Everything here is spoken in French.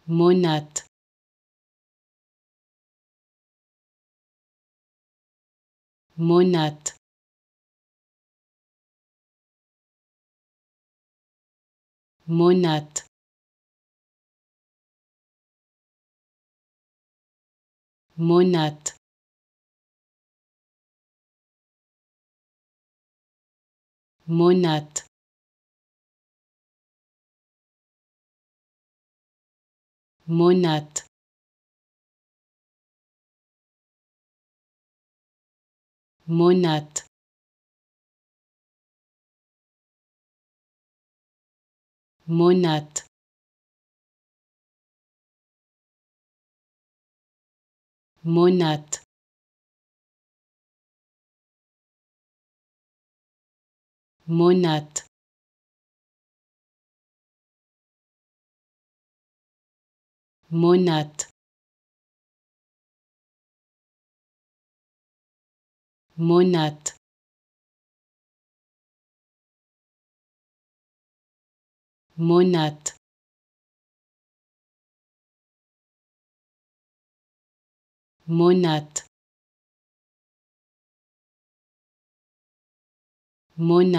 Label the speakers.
Speaker 1: Monatte, Monatte, Monatte, Monatte, Monatte, Monatte, Monatte, Monatte, Monatte, Monatte, Monatte, Monatte, Monatte, Monatte, Monatte.